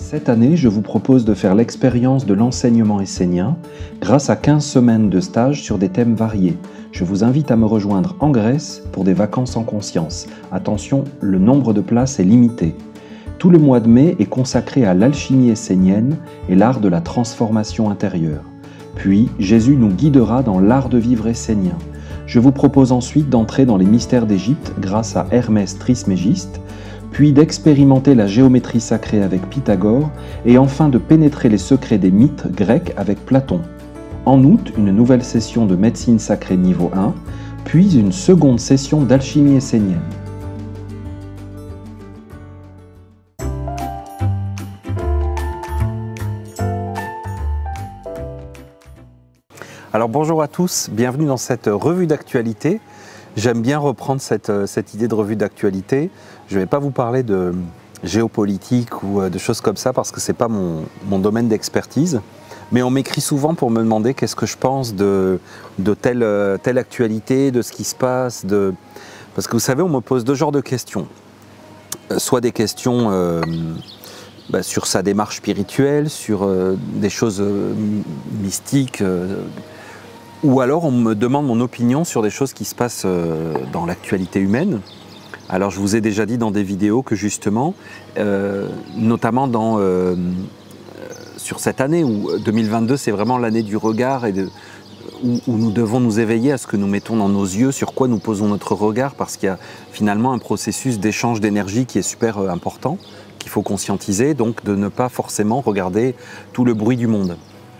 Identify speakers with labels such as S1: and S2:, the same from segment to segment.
S1: Cette année, je vous propose de faire l'expérience de l'enseignement essénien grâce à 15 semaines de stage sur des thèmes variés. Je vous invite à me rejoindre en Grèce pour des vacances en conscience. Attention, le nombre de places est limité. Tout le mois de mai est consacré à l'alchimie essénienne et l'art de la transformation intérieure. Puis, Jésus nous guidera dans l'art de vivre essénien. Je vous propose ensuite d'entrer dans les mystères d'Égypte grâce à Hermès Trismégiste, puis d'expérimenter la géométrie sacrée avec Pythagore, et enfin de pénétrer les secrets des mythes grecs avec Platon. En août, une nouvelle session de médecine sacrée niveau 1, puis une seconde session d'alchimie essénienne.
S2: Alors bonjour à tous, bienvenue dans cette revue d'actualité. J'aime bien reprendre cette idée de revue d'actualité. Je ne vais pas vous parler de géopolitique ou de choses comme ça parce que ce n'est pas mon domaine d'expertise. Mais on m'écrit souvent pour me demander qu'est-ce que je pense de telle actualité, de ce qui se passe. Parce que vous savez, on me pose deux genres de questions. Soit des questions sur sa démarche spirituelle, sur des choses mystiques, ou alors on me demande mon opinion sur des choses qui se passent dans l'actualité humaine. Alors je vous ai déjà dit dans des vidéos que justement, notamment sur cette année où 2022 c'est vraiment l'année du regard et où nous devons nous éveiller à ce que nous mettons dans nos yeux, sur quoi nous posons notre regard, parce qu'il y a finalement un processus d'échange d'énergie qui est super important, qu'il faut conscientiser, donc de ne pas forcément regarder tout le bruit du monde.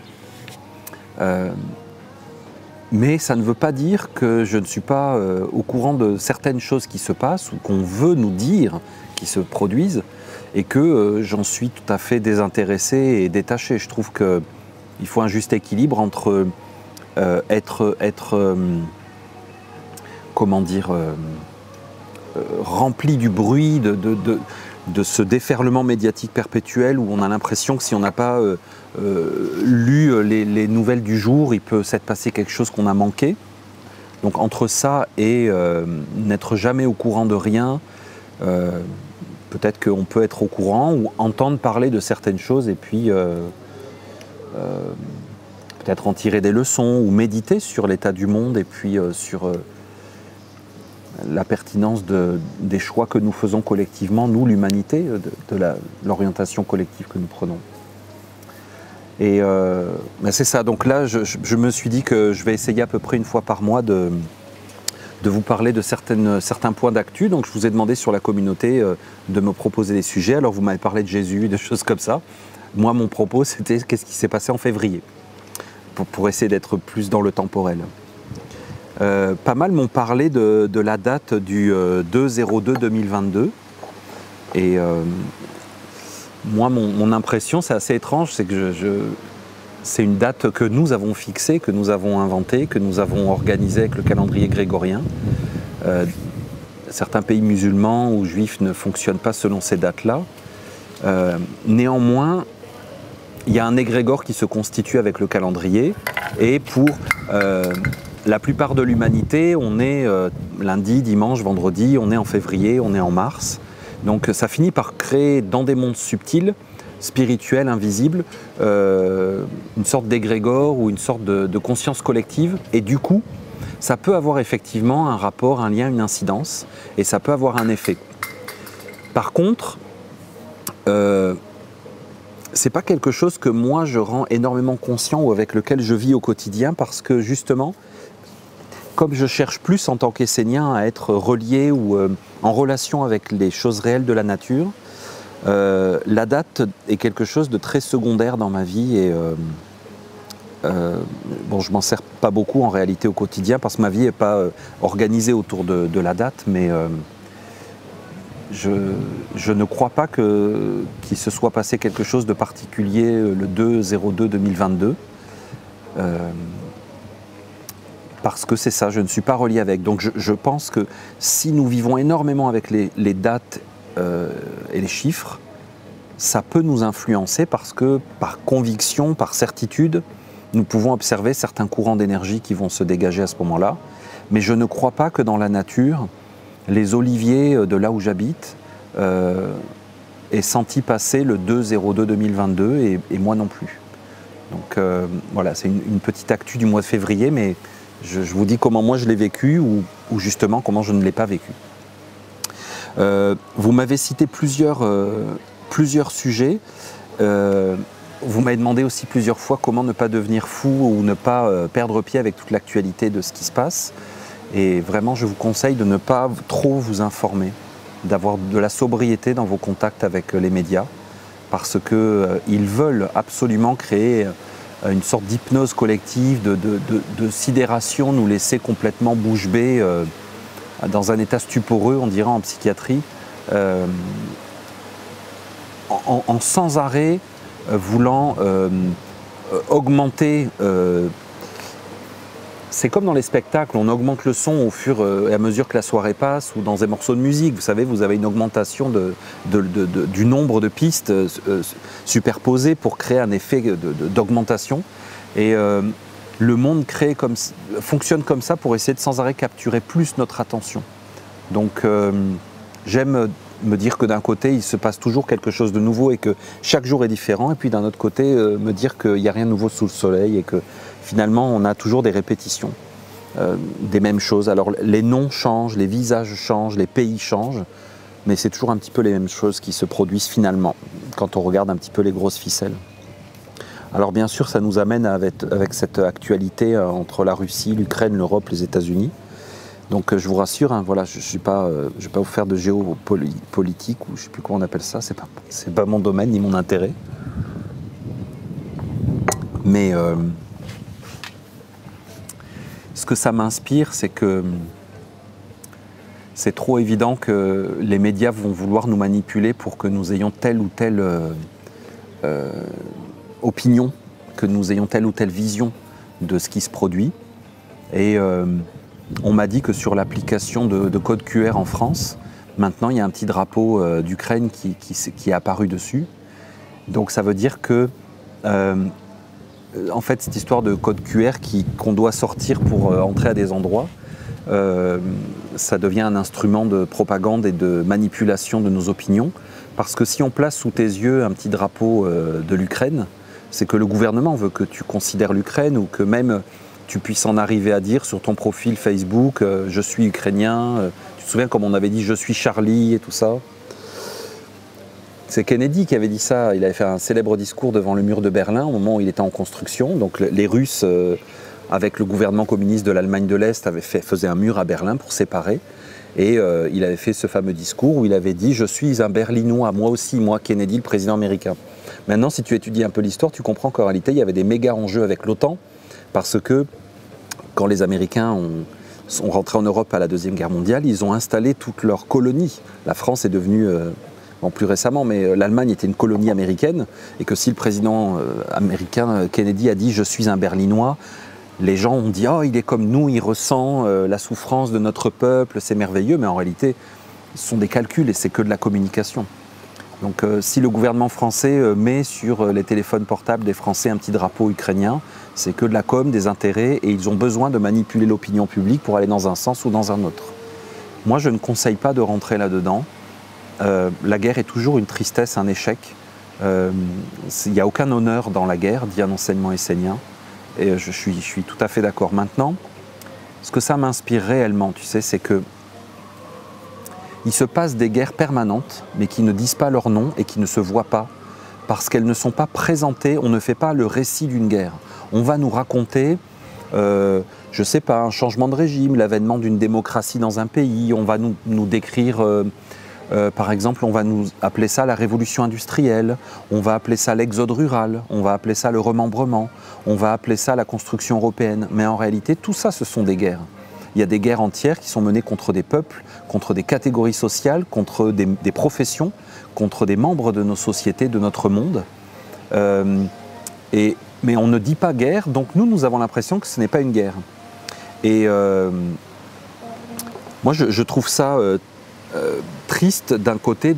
S2: Mais ça ne veut pas dire que je ne suis pas au courant de certaines choses qui se passent ou qu'on veut nous dire qui se produisent et que j'en suis tout à fait désintéressé et détaché. Je trouve qu'il faut un juste équilibre entre rempli du bruit, de ce déferlement médiatique perpétuel où on a l'impression que si on n'a pas lu les nouvelles du jour, il peut s'être passé quelque chose qu'on a manqué. Donc entre ça et n'être jamais au courant de rien, peut-être qu'on peut être au courant ou entendre parler de certaines choses et puis peut-être en tirer des leçons ou méditer sur l'état du monde et puis sur la pertinence des choix que nous faisons collectivement, nous, l'humanité, de l'orientation collective que nous prenons. Et c'est ça, donc là, je me suis dit que je vais essayer à peu près une fois par mois de vous parler de certains points d'actu. Donc je vous ai demandé sur la communauté de me proposer des sujets. Alors vous m'avez parlé de Jésus, de choses comme ça. Moi, mon propos, c'était qu'est-ce qui s'est passé en février, pour essayer d'être plus dans le temporel. Pas mal m'ont parlé de la date du 2/02/2022 et moi mon impression, c'est assez étrange, c'est que c'est une date que nous avons fixée, que nous avons inventée, que nous avons organisée avec le calendrier grégorien. Certains pays musulmans ou juifs ne fonctionnent pas selon ces dates-là. Néanmoins, il y a un égrégore qui se constitue avec le calendrier et pour la plupart de l'humanité, on est lundi, dimanche, vendredi, on est en février, on est en mars. Donc ça finit par créer dans des mondes subtils, spirituels, invisibles, une sorte d'égrégore ou une sorte de conscience collective. Et du coup, ça peut avoir effectivement un rapport, un lien, une incidence, et ça peut avoir un effet. Par contre, c'est pas quelque chose que moi je rends énormément conscient ou avec lequel je vis au quotidien parce que justement, comme je cherche plus en tant qu'essénien à être relié ou en relation avec les choses réelles de la nature, la date est quelque chose de très secondaire dans ma vie et je m'en sers pas beaucoup en réalité au quotidien parce que ma vie n'est pas organisée autour de la date, mais je ne crois pas qu'il se soit passé quelque chose de particulier le 2/02/2022. Parce que c'est ça, je ne suis pas relié avec. Donc je pense que si nous vivons énormément avec les dates et les chiffres, ça peut nous influencer parce que par conviction, par certitude, nous pouvons observer certains courants d'énergie qui vont se dégager à ce moment-là. Mais je ne crois pas que dans la nature, les oliviers de là où j'habite ait senti passer le 2/02/2022 et moi non plus. Donc voilà, c'est une petite actu du mois de février, mais je vous dis comment moi je l'ai vécu ou justement comment je ne l'ai pas vécu. Vous m'avez cité plusieurs sujets. Vous m'avez demandé aussi plusieurs fois comment ne pas devenir fou ou ne pas perdre pied avec toute l'actualité de ce qui se passe. Et vraiment, je vous conseille de ne pas trop vous informer, d'avoir de la sobriété dans vos contacts avec les médias, parce qu'ils veulent absolument créer une sorte d'hypnose collective, de sidération, nous laisser complètement bouche bée, dans un état stuporeux, on dirait en psychiatrie, en sans arrêt voulant augmenter. C'est comme dans les spectacles, on augmente le son au fur et à mesure que la soirée passe, ou dans des morceaux de musique, vous savez, vous avez une augmentation du nombre de pistes superposées pour créer un effet d'augmentation. Et le monde fonctionne comme ça pour essayer de sans arrêt capturer plus notre attention. Donc j'aime me dire que d'un côté, il se passe toujours quelque chose de nouveau et que chaque jour est différent, et puis d'un autre côté, me dire qu'il n'y a rien de nouveau sous le soleil et que finalement, on a toujours des répétitions des mêmes choses. Alors les noms changent, les visages changent, les pays changent, mais c'est toujours un petit peu les mêmes choses qui se produisent finalement, quand on regarde un petit peu les grosses ficelles. Alors bien sûr, ça nous amène avec cette actualité entre la Russie, l'Ukraine, l'Europe, les États-Unis. Donc je vous rassure, hein, voilà, je ne vais pas vous faire de géopolitique, ou je ne sais plus comment on appelle ça, c'est pas mon domaine ni mon intérêt. Mais ce que ça m'inspire, c'est que c'est trop évident que les médias vont vouloir nous manipuler pour que nous ayons telle ou telle opinion, que nous ayons telle ou telle vision de ce qui se produit. Et on m'a dit que sur l'application de code QR en France, maintenant il y a un petit drapeau d'Ukraine qui est apparu dessus. Donc ça veut dire que en fait, cette histoire de code QR qu'on doit sortir pour entrer à des endroits, ça devient un instrument de propagande et de manipulation de nos opinions. Parce que si on place sous tes yeux un petit drapeau de l'Ukraine, c'est que le gouvernement veut que tu considères l'Ukraine, ou que même tu puisses en arriver à dire sur ton profil Facebook « je suis ukrainien ». Tu te souviens comme on avait dit « je suis Charlie » et tout ça? C'est Kennedy qui avait dit ça. Il avait fait un célèbre discours devant le mur de Berlin au moment où il était en construction. Donc les Russes, avec le gouvernement communiste de l'Allemagne de l'Est, faisaient un mur à Berlin pour séparer. Et il avait fait ce fameux discours où il avait dit « je suis un Berlinois, moi aussi, moi Kennedy, le président américain ». Maintenant, si tu étudies un peu l'histoire, tu comprends qu'en réalité, il y avait des méga enjeux avec l'OTAN, parce que quand les Américains sont rentrés en Europe à la Deuxième Guerre mondiale, ils ont installé toutes leurs colonies. La France est devenue... plus récemment, mais l'Allemagne était une colonie américaine, et que si le président américain Kennedy a dit « je suis un Berlinois », les gens ont dit « oh, il est comme nous, il ressent la souffrance de notre peuple, c'est merveilleux », mais en réalité, ce sont des calculs et c'est que de la communication. Donc si le gouvernement français met sur les téléphones portables des Français un petit drapeau ukrainien, c'est que de la com, des intérêts, et ils ont besoin de manipuler l'opinion publique pour aller dans un sens ou dans un autre. Moi, je ne conseille pas de rentrer là-dedans. La guerre est toujours une tristesse, un échec. Il n'y a aucun honneur dans la guerre, dit un enseignement essénien. Et je suis tout à fait d'accord. Maintenant, ce que ça m'inspire réellement, tu sais, c'est que il se passe des guerres permanentes, mais qui ne disent pas leur nom et qui ne se voient pas, parce qu'elles ne sont pas présentées. On ne fait pas le récit d'une guerre. On va nous raconter, je ne sais pas, un changement de régime, l'avènement d'une démocratie dans un pays. On va nous décrire... par exemple, on va nous appeler ça la révolution industrielle, on va appeler ça l'exode rural, on va appeler ça le remembrement, on va appeler ça la construction européenne. Mais en réalité, tout ça, ce sont des guerres. Il y a des guerres entières qui sont menées contre des peuples, contre des catégories sociales, contre des professions, contre des membres de nos sociétés, de notre monde. Mais on ne dit pas guerre, donc nous avons l'impression que ce n'est pas une guerre. Et moi, je trouve ça... triste d'un côté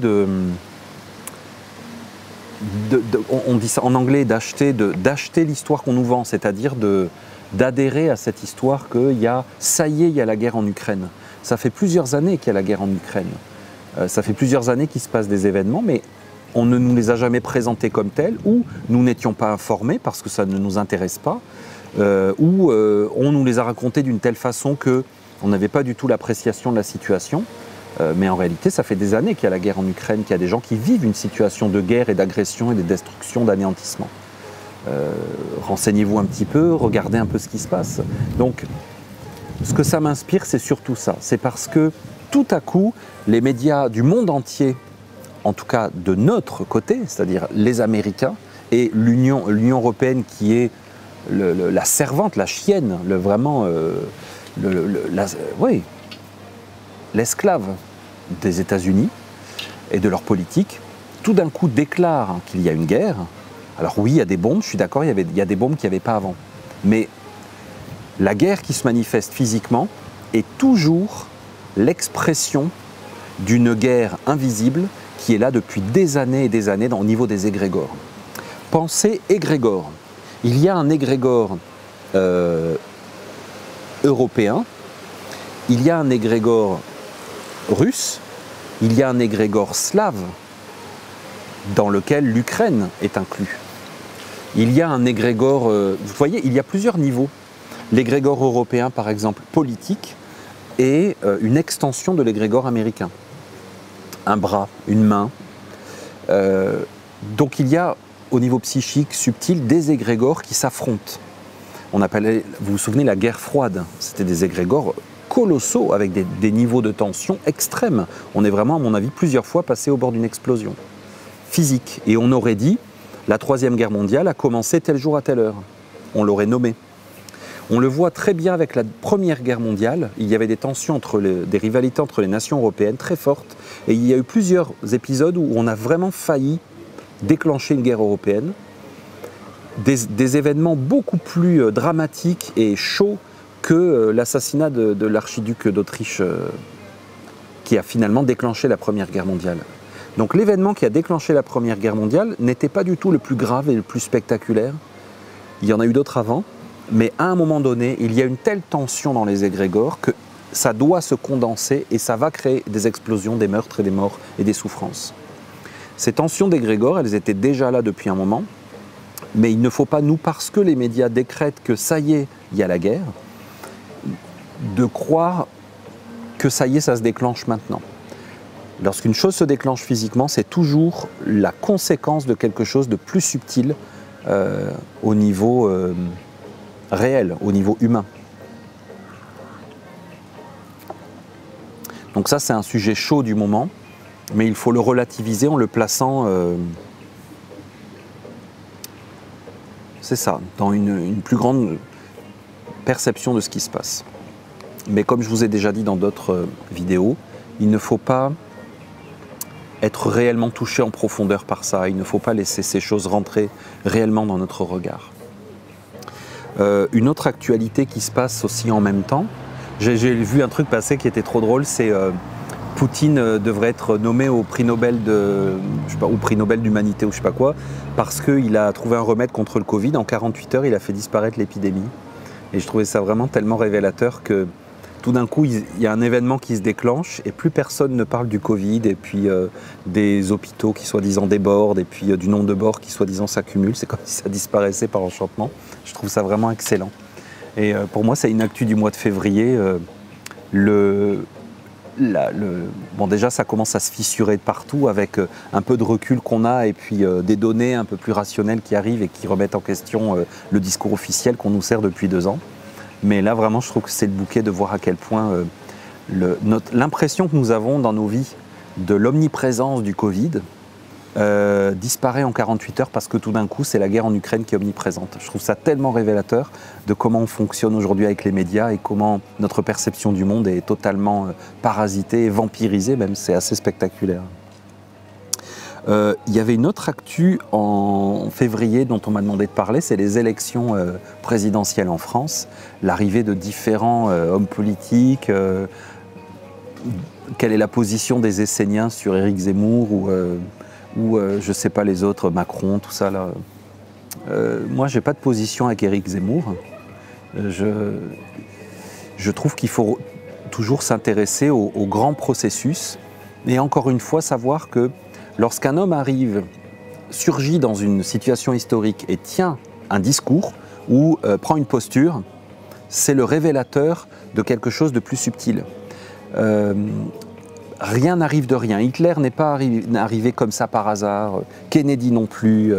S2: on dit ça en anglais, d'acheter l'histoire qu'on nous vend, c'est-à-dire d'adhérer à cette histoire qu'il y a, ça y est, il y a la guerre en Ukraine. Ça fait plusieurs années qu'il y a la guerre en Ukraine. Ça fait plusieurs années qu'il se passe des événements, mais on ne nous les a jamais présentés comme tels, ou nous n'étions pas informés parce que ça ne nous intéresse pas, ou on nous les a racontés d'une telle façon qu'on n'avait pas du tout l'appréciation de la situation. Mais en réalité, ça fait des années qu'il y a la guerre en Ukraine, qu'il y a des gens qui vivent une situation de guerre et d'agression et de destruction, d'anéantissement. Renseignez-vous un petit peu, regardez un peu ce qui se passe. Donc, ce que ça m'inspire, c'est surtout ça. C'est parce que tout à coup, les médias du monde entier, en tout cas de notre côté, c'est-à-dire les Américains et l'Union européenne qui est la servante, la chienne, l'esclave des États-Unis et de leur politique, tout d'un coup déclarent qu'il y a une guerre. Alors oui, il y a des bombes, je suis d'accord, il y a des bombes qu'il n'y avait pas avant. Mais la guerre qui se manifeste physiquement est toujours l'expression d'une guerre invisible qui est là depuis des années et des années au niveau des égrégores. Pensez égrégore. Il y a un égrégore européen, il y a un égrégore russe, il y a un égrégore slave dans lequel l'Ukraine est inclus. Il y a un égrégore, vous voyez, il y a plusieurs niveaux. L'égrégore européen, par exemple, politique, est une extension de l'égrégore américain. Un bras, une main. Donc il y a, au niveau psychique, subtil, des égrégores qui s'affrontent. On appelait, vous vous souvenez, la guerre froide. C'était des égrégores colossaux, avec des niveaux de tension extrêmes. On est vraiment, à mon avis, plusieurs fois passé au bord d'une explosion physique. Et on aurait dit, la Troisième Guerre mondiale a commencé tel jour à telle heure. On l'aurait nommé. On le voit très bien avec la Première Guerre mondiale. Il y avait des tensions, des rivalités entre les nations européennes très fortes. Et il y a eu plusieurs épisodes où on a vraiment failli déclencher une guerre européenne. Des événements beaucoup plus dramatiques et chauds que l'assassinat de l'archiduc d'Autriche qui a finalement déclenché la Première Guerre mondiale. Donc l'événement qui a déclenché la Première Guerre mondiale n'était pas du tout le plus grave et le plus spectaculaire. Il y en a eu d'autres avant, mais à un moment donné, il y a une telle tension dans les égrégores que ça doit se condenser et ça va créer des explosions, des meurtres et des morts et des souffrances. Ces tensions d'égrégores, elles étaient déjà là depuis un moment, mais il ne faut pas, nous, parce que les médias décrètent que ça y est, il y a la guerre, de croire que ça y est, ça se déclenche maintenant. Lorsqu'une chose se déclenche physiquement, c'est toujours la conséquence de quelque chose de plus subtil au niveau réel, au niveau humain. Donc ça, c'est un sujet chaud du moment, mais il faut le relativiser en le plaçant, c'est ça, dans une plus grande perception de ce qui se passe. Mais comme je vous ai déjà dit dans d'autres vidéos, il ne faut pas être réellement touché en profondeur par ça. Il ne faut pas laisser ces choses rentrer réellement dans notre regard. Une autre actualité qui se passe aussi en même temps, j'ai vu un truc passer qui était trop drôle, c'est Poutine devrait être nommé au prix Nobel au prix Nobel d'humanité ou je sais pas quoi, parce qu'il a trouvé un remède contre le Covid. En 48 heures, il a fait disparaître l'épidémie. Et je trouvais ça vraiment tellement révélateur que tout d'un coup, il y a un événement qui se déclenche et plus personne ne parle du Covid et puis des hôpitaux qui soi-disant débordent et puis du nombre de morts qui soi-disant s'accumulent. C'est comme si ça disparaissait par enchantement. Je trouve ça vraiment excellent. Et pour moi, c'est une actu du mois de février. Bon, déjà, ça commence à se fissurer de partout avec un peu de recul qu'on a et puis des données un peu plus rationnelles qui arrivent et qui remettent en question le discours officiel qu'on nous sert depuis 2 ans. Mais là, vraiment, je trouve que c'est le bouquet de voir à quel point l'impression que nous avons dans nos vies de l'omniprésence du Covid disparaît en 48 heures parce que tout d'un coup, c'est la guerre en Ukraine qui est omniprésente. Je trouve ça tellement révélateur de comment on fonctionne aujourd'hui avec les médias et comment notre perception du monde est totalement parasitée et vampirisée, même c'est assez spectaculaire. Il y avait une autre actu en février dont on m'a demandé de parler, c'est les élections présidentielles en France, l'arrivée de différents hommes politiques, quelle est la position des Esséniens sur Éric Zemmour ou je ne sais pas les autres, Macron, tout ça là. Moi, je n'ai pas de position avec Éric Zemmour. Je trouve qu'il faut toujours s'intéresser au grand processus et encore une fois savoir que lorsqu'un homme surgit dans une situation historique et tient un discours ou prend une posture, c'est le révélateur de quelque chose de plus subtil. Rien n'arrive de rien. Hitler n'est pas arrivé comme ça par hasard, Kennedy non plus,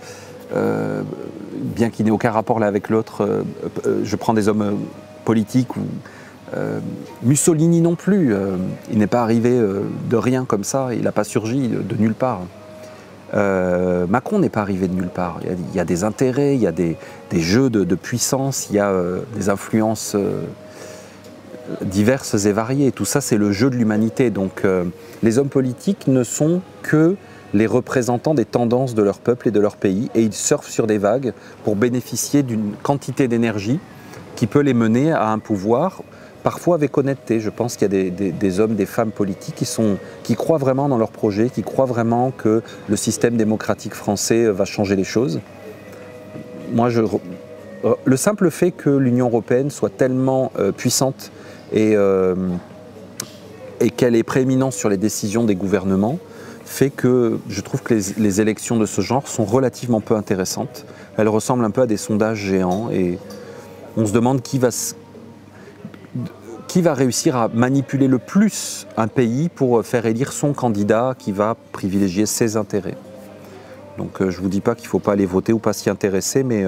S2: bien qu'il n'ait aucun rapport l'un avec l'autre. Je prends des hommes politiques, Mussolini non plus, il n'est pas arrivé de rien comme ça, il n'a pas surgi de nulle part. Macron n'est pas arrivé de nulle part. Il y a des intérêts, il y a des jeux de puissance, il y a des influences diverses et variées. Tout ça, c'est le jeu de l'humanité. Donc les hommes politiques ne sont que les représentants des tendances de leur peuple et de leur pays, et ils surfent sur des vagues pour bénéficier d'une quantité d'énergie qui peut les mener à un pouvoir, parfois avec honnêteté. Je pense qu'il y a des hommes, des femmes politiques qui croient vraiment dans leur projet, qui croient vraiment que le système démocratique français va changer les choses. Moi, le simple fait que l'Union européenne soit tellement puissante et qu'elle ait prééminence sur les décisions des gouvernements fait que je trouve que les élections de ce genre sont relativement peu intéressantes. Elles ressemblent un peu à des sondages géants et on se demande qui va réussir à manipuler le plus un pays pour faire élire son candidat qui va privilégier ses intérêts. Donc je ne vous dis pas qu'il ne faut pas aller voter ou pas s'y intéresser, mais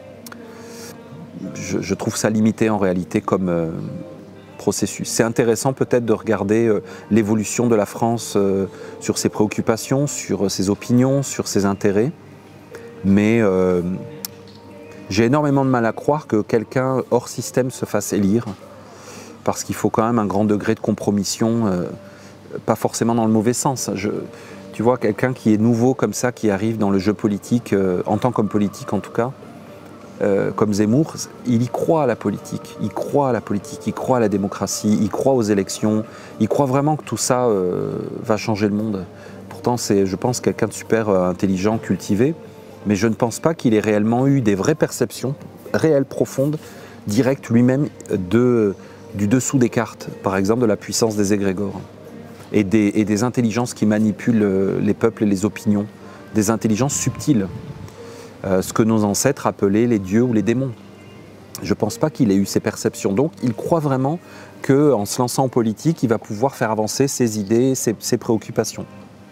S2: je trouve ça limité en réalité comme processus. C'est intéressant peut-être de regarder l'évolution de la France sur ses préoccupations, sur ses opinions, sur ses intérêts, mais j'ai énormément de mal à croire que quelqu'un hors système se fasse élire, parce qu'il faut quand même un grand degré de compromission, pas forcément dans le mauvais sens. Tu vois, quelqu'un qui est nouveau comme ça, qui arrive dans le jeu politique, en tant qu'homme politique en tout cas, comme Zemmour, il y croit à la politique, il croit à la démocratie, il croit aux élections, il croit vraiment que tout ça va changer le monde. Pourtant, c'est, je pense, quelqu'un de super intelligent, cultivé, mais je ne pense pas qu'il ait réellement eu des vraies perceptions, réelles, profondes, directes lui-même du dessous des cartes, par exemple de la puissance des égrégores, et des intelligences qui manipulent les peuples et les opinions, des intelligences subtiles, ce que nos ancêtres appelaient les dieux ou les démons. Je ne pense pas qu'il ait eu ces perceptions, donc il croit vraiment qu'en se lançant en politique, il va pouvoir faire avancer ses idées, ses préoccupations.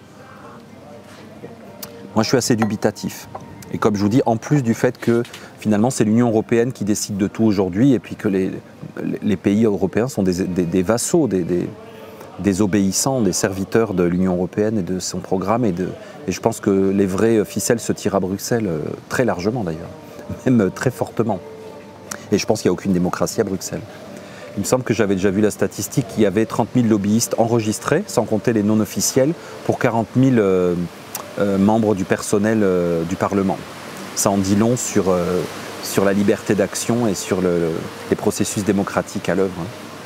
S2: Moi je suis assez dubitatif, et comme je vous dis, en plus du fait que finalement c'est l'Union européenne qui décide de tout aujourd'hui, et puis que les pays européens sont des vassaux, des obéissants, des serviteurs de l'Union européenne et de son programme, et je pense que les vraies ficelles se tirent à Bruxelles, très largement d'ailleurs, même très fortement. Et je pense qu'il n'y a aucune démocratie à Bruxelles. Il me semble que j'avais déjà vu la statistique, qu'il y avait 30 000 lobbyistes enregistrés, sans compter les non officiels, pour 40 000 membres du personnel du Parlement. Ça en dit long sur la liberté d'action et sur les processus démocratiques à l'œuvre.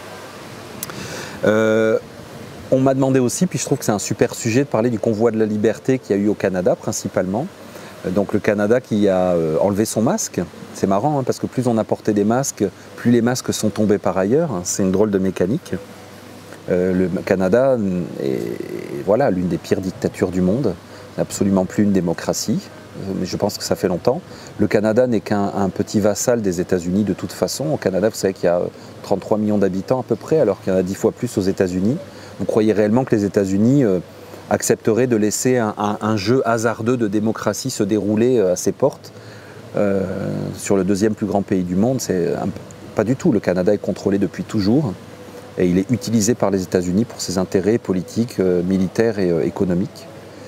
S2: On m'a demandé aussi, puis je trouve que c'est un super sujet, de parler du convoi de la liberté qu'il y a eu au Canada principalement. Donc le Canada qui a enlevé son masque. C'est marrant hein, parce que plus on a porté des masques, plus les masques sont tombés par ailleurs. C'est une drôle de mécanique. Le Canada est voilà, l'une des pires dictatures du monde. Absolument plus une démocratie. Mais je pense que ça fait longtemps. Le Canada n'est qu'un petit vassal des États-Unis de toute façon. Au Canada, vous savez qu'il y a 33 millions d'habitants à peu près, alors qu'il y en a 10 fois plus aux États-Unis. Vous croyez réellement que les États-Unis accepteraient de laisser un jeu hasardeux de démocratie se dérouler à ses portes sur le deuxième plus grand pays du monde? Pas du tout. Le Canada est contrôlé depuis toujours et il est utilisé par les États-Unis pour ses intérêts politiques, militaires et économiques.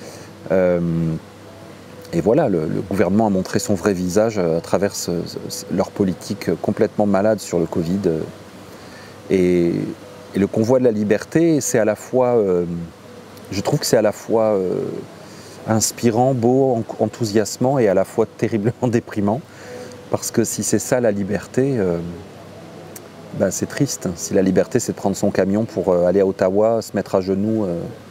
S2: Et voilà, le gouvernement a montré son vrai visage à travers leur politique complètement malade sur le Covid. Et le convoi de la liberté, c'est à la fois, je trouve que c'est à la fois inspirant, beau, enthousiasmant et à la fois terriblement déprimant. Parce que si c'est ça la liberté, ben c'est triste. Si la liberté c'est de prendre son camion pour aller à Ottawa, se mettre à genoux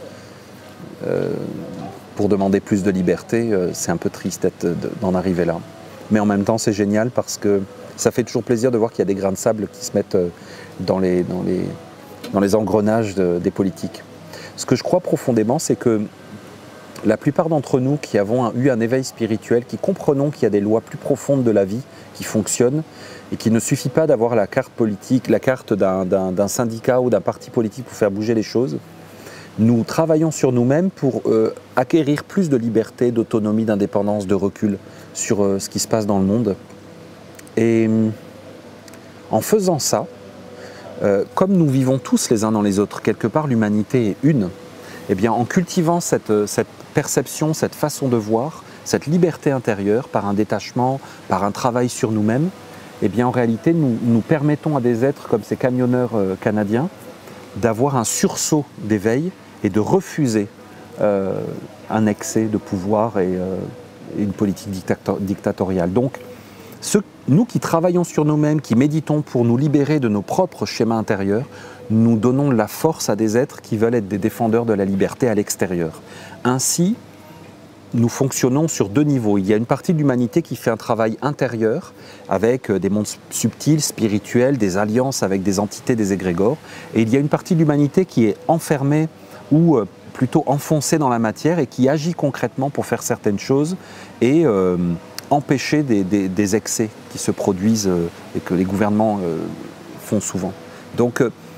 S2: pour demander plus de liberté, c'est un peu triste d'en arriver là. Mais en même temps c'est génial parce que ça fait toujours plaisir de voir qu'il y a des grains de sable qui se mettent dans les engrenages des politiques. Ce que je crois profondément, c'est que la plupart d'entre nous qui avons eu un éveil spirituel, qui comprenons qu'il y a des lois plus profondes de la vie qui fonctionnent et qu'il ne suffit pas d'avoir la carte politique, la carte d'un syndicat ou d'un parti politique pour faire bouger les choses, nous travaillons sur nous-mêmes pour acquérir plus de liberté, d'autonomie, d'indépendance, de recul sur ce qui se passe dans le monde. Et en faisant ça, comme nous vivons tous les uns dans les autres, quelque part l'humanité est une, eh bien, en cultivant cette perception, cette façon de voir, cette liberté intérieure par un détachement, par un travail sur nous-mêmes, eh bien, en réalité, nous permettons à des êtres comme ces camionneurs canadiens d'avoir un sursaut d'éveil et de refuser un excès de pouvoir et une politique dictatoriale. Donc, nous qui travaillons sur nous-mêmes, qui méditons pour nous libérer de nos propres schémas intérieurs, nous donnons de la force à des êtres qui veulent être des défendeurs de la liberté à l'extérieur. Ainsi, nous fonctionnons sur deux niveaux. Il y a une partie de l'humanité qui fait un travail intérieur avec des mondes subtils, spirituels, des alliances avec des entités, des égrégores. Et il y a une partie de l'humanité qui est enfermée ou plutôt enfoncée dans la matière et qui agit concrètement pour faire certaines choses et empêcher des excès qui se produisent et que les gouvernements font souvent. Donc,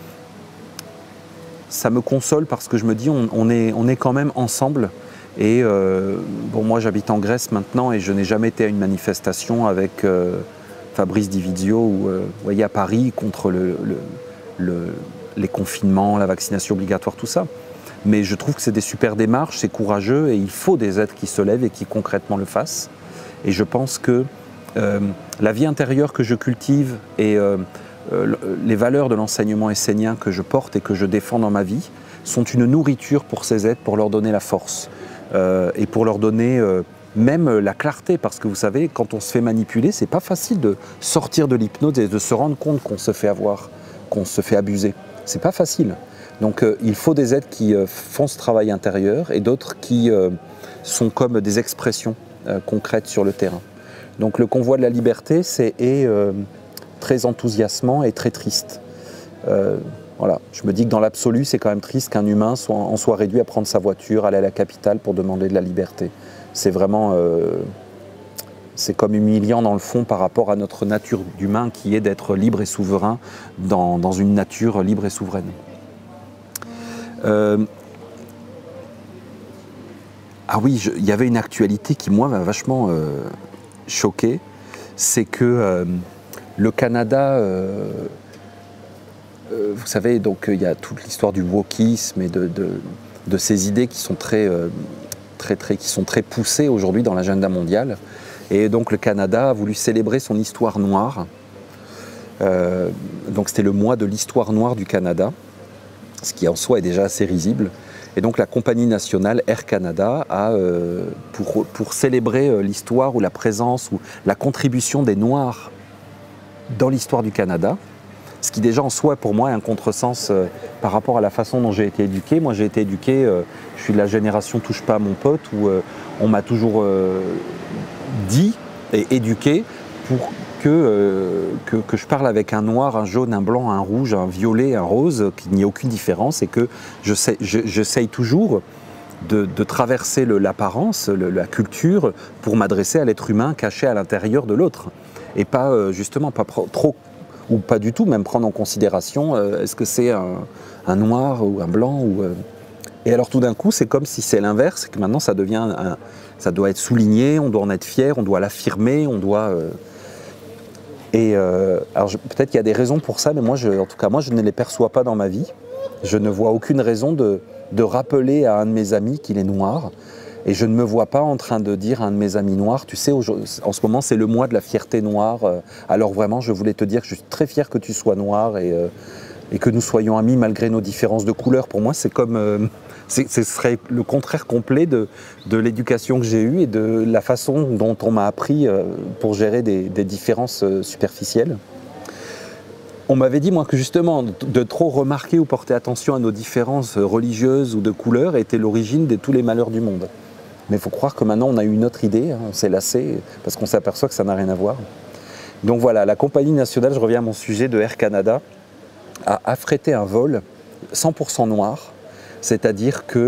S2: ça me console parce que je me dis on est quand même ensemble. Et bon, moi j'habite en Grèce maintenant et je n'ai jamais été à une manifestation avec Fabrice Divizio ou voyez, à Paris contre les confinements, la vaccination obligatoire, tout ça. Mais je trouve que c'est des super démarches, c'est courageux et il faut des êtres qui se lèvent et qui concrètement le fassent. Et je pense que la vie intérieure que je cultive et les valeurs de l'enseignement essénien que je porte et que je défends dans ma vie sont une nourriture pour ces êtres, pour leur donner la force et pour leur donner même la clarté. Parce que vous savez, quand on se fait manipuler, c'est pas facile de sortir de l'hypnose et de se rendre compte qu'on se fait avoir, qu'on se fait abuser. C'est pas facile. Donc il faut des êtres qui font ce travail intérieur et d'autres qui sont comme des expressions concrètes sur le terrain. Donc le convoi de la liberté, c'est très enthousiasmant et très triste. Voilà. Je me dis que dans l'absolu, c'est quand même triste qu'un humain en soit réduit à prendre sa voiture, aller à la capitale pour demander de la liberté. C'est vraiment... c'est comme humiliant dans le fond par rapport à notre nature d'humain qui est d'être libre et souverain dans une nature libre et souveraine. Ah oui, il y avait une actualité qui, moi, m'a vachement choqué. C'est que le Canada, vous savez, donc il y a toute l'histoire du wokisme et de ces idées qui sont très poussées aujourd'hui dans l'agenda mondial. Et donc le Canada a voulu célébrer son histoire noire. Donc c'était le mois de l'histoire noire du Canada, ce qui en soi est déjà assez risible. Et donc la compagnie nationale Air Canada a, pour célébrer l'histoire ou la présence ou la contribution des Noirs dans l'histoire du Canada, ce qui déjà en soi pour moi est un contresens par rapport à la façon dont j'ai été éduqué. Moi j'ai été éduqué, je suis de la génération touche pas à mon pote, où on m'a toujours dit et éduqué pour que je parle avec un noir, un jaune, un blanc, un rouge, un violet, un rose, qu'il n'y ait aucune différence et que j'essaye toujours de traverser l'apparence, la culture, pour m'adresser à l'être humain caché à l'intérieur de l'autre. Et pas justement, pas trop, ou pas du tout, même prendre en considération est-ce que c'est un noir ou un blanc ou, Et alors tout d'un coup, c'est comme si c'est l'inverse, que maintenant ça ça doit être souligné, on doit en être fier, on doit l'affirmer, on doit... alors peut-être qu'il y a des raisons pour ça, mais moi, en tout cas, moi, je ne les perçois pas dans ma vie. Je ne vois aucune raison de rappeler à un de mes amis qu'il est noir. Et je ne me vois pas en train de dire à un de mes amis noirs, tu sais, en ce moment, c'est le mois de la fierté noire. Alors vraiment, je voulais te dire que je suis très fier que tu sois noir et que nous soyons amis malgré nos différences de couleur. Pour moi, c'est comme... ce serait le contraire complet de l'éducation que j'ai eue et de la façon dont on m'a appris pour gérer des différences superficielles. On m'avait dit, moi, que justement, de trop remarquer ou porter attention à nos différences religieuses ou de couleur était l'origine de tous les malheurs du monde. Mais il faut croire que maintenant, on a eu une autre idée, hein, on s'est lassé, parce qu'on s'aperçoit que ça n'a rien à voir. Donc voilà, la compagnie nationale, je reviens à mon sujet, de Air Canada, a affrété un vol 100% noir, c'est-à-dire que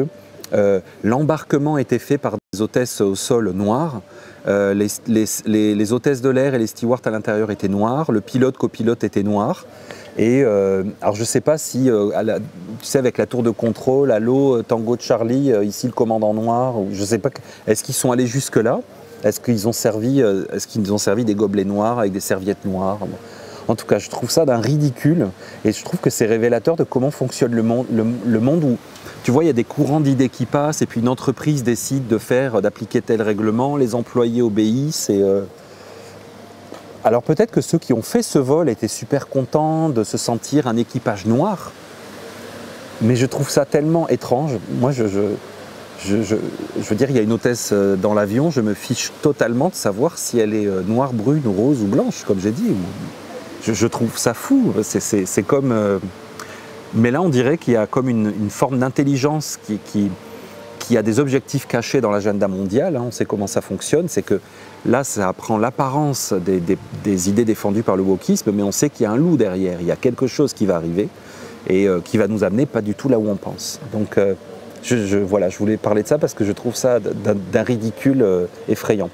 S2: L'embarquement était fait par des hôtesses au sol noires. Les hôtesses de l'air et les stewards à l'intérieur étaient noirs. Le pilote, copilote était noir. Et alors je ne sais pas si, tu sais, avec la tour de contrôle, Allo, Tango de Charlie, ici le commandant noir, je ne sais pas, est-ce qu'ils sont allés jusque-là? Est-ce qu'ils ont servi des gobelets noirs avec des serviettes noires? En tout cas, je trouve ça d'un ridicule et je trouve que c'est révélateur de comment fonctionne le monde où, tu vois, il y a des courants d'idées qui passent et puis une entreprise décide d'appliquer tel règlement, les employés obéissent et... Alors peut-être que ceux qui ont fait ce vol étaient super contents de se sentir un équipage noir, mais je trouve ça tellement étrange. Moi, je veux dire, il y a une hôtesse dans l'avion, je me fiche totalement de savoir si elle est noire, brune, rose ou blanche, comme j'ai dit. Je trouve ça fou. C'est comme... Mais là, on dirait qu'il y a comme une forme d'intelligence qui a des objectifs cachés dans l'agenda mondial. Hein. On sait comment ça fonctionne. C'est que là, ça prend l'apparence des idées défendues par le wokisme, mais on sait qu'il y a un loup derrière. Il y a quelque chose qui va arriver et qui va nous amener pas du tout là où on pense. Donc, voilà, je voulais parler de ça parce que je trouve ça d'un ridicule effrayant.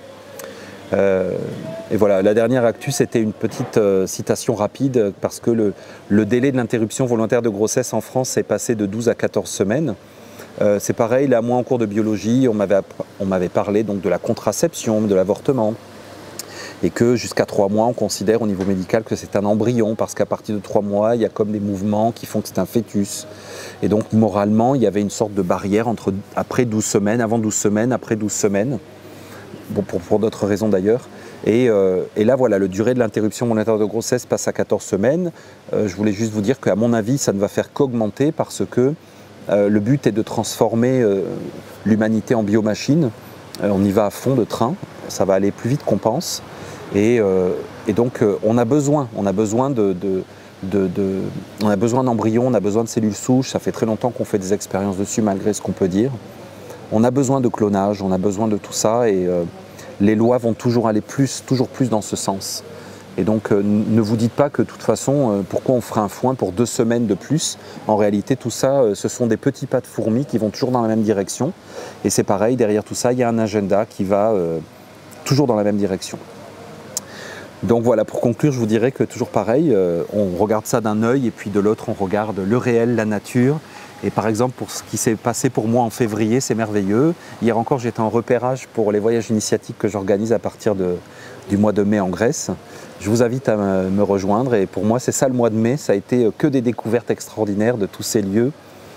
S2: Et voilà, la dernière actu, c'était une petite citation rapide parce que le délai de l'interruption volontaire de grossesse en France est passé de 12 à 14 semaines. C'est pareil, là, moi en cours de biologie, on m'avait parlé donc de la contraception, de l'avortement, et que jusqu'à 3 mois, on considère au niveau médical que c'est un embryon, parce qu'à partir de 3 mois, il y a comme des mouvements qui font que c'est un fœtus. Et donc, moralement, il y avait une sorte de barrière après 12 semaines, avant 12 semaines, après 12 semaines, bon, pour d'autres raisons d'ailleurs. Et là, voilà, le durée de l'interruption volontaire de grossesse passe à 14 semaines. Je voulais juste vous dire qu'à mon avis, ça ne va faire qu'augmenter parce que le but est de transformer l'humanité en biomachine. On y va à fond de train, ça va aller plus vite qu'on pense. Et donc on a besoin d'embryons, on a besoin de cellules souches. Ça fait très longtemps qu'on fait des expériences dessus malgré ce qu'on peut dire. On a besoin de clonage, on a besoin de tout ça et les lois vont toujours aller toujours plus dans ce sens. Et donc ne vous dites pas que de toute façon, pourquoi on ferait un foin pour 2 semaines de plus? En réalité, tout ça, ce sont des petits pas de fourmis qui vont toujours dans la même direction. Et c'est pareil, derrière tout ça, il y a un agenda qui va toujours dans la même direction. Donc voilà, pour conclure, je vous dirais que toujours pareil, on regarde ça d'un œil et puis de l'autre, on regarde le réel, la nature. Et par exemple, pour ce qui s'est passé pour moi en février, c'est merveilleux. Hier encore, j'étais en repérage pour les voyages initiatiques que j'organise à partir du mois de mai en Grèce. Je vous invite à me rejoindre et pour moi, c'est ça le mois de mai. Ça a été que des découvertes extraordinaires de tous ces lieux.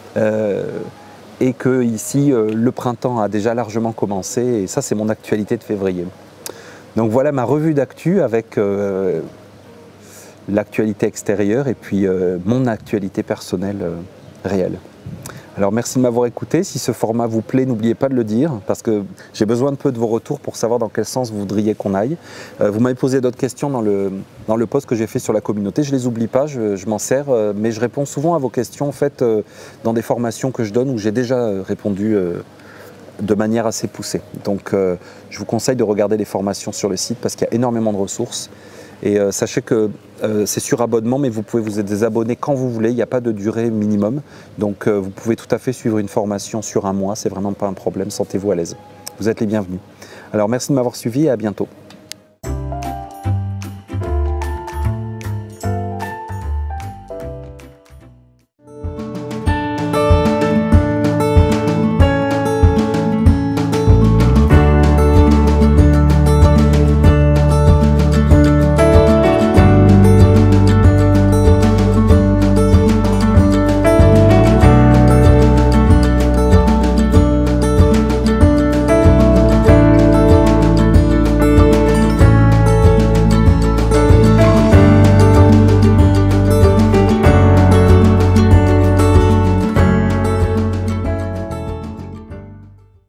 S2: Et que ici, le printemps a déjà largement commencé. Et ça, c'est mon actualité de février. Donc voilà ma revue d'actu avec l'actualité extérieure et puis mon actualité personnelle réelle. Alors merci de m'avoir écouté. Si ce format vous plaît, n'oubliez pas de le dire parce que j'ai besoin de peu de vos retours pour savoir dans quel sens vous voudriez qu'on aille. Vous m'avez posé d'autres questions dans le post que j'ai fait sur la communauté. Je ne les oublie pas, je m'en sers, mais je réponds souvent à vos questions en fait dans des formations que je donne où j'ai déjà répondu de manière assez poussée. Donc je vous conseille de regarder les formations sur le site parce qu'il y a énormément de ressources. Et sachez que c'est sur abonnement, mais vous pouvez vous désabonner quand vous voulez, il n'y a pas de durée minimum. Donc vous pouvez tout à fait suivre une formation sur un mois, c'est vraiment pas un problème, sentez-vous à l'aise. Vous êtes les bienvenus. Alors merci de m'avoir suivi et à bientôt.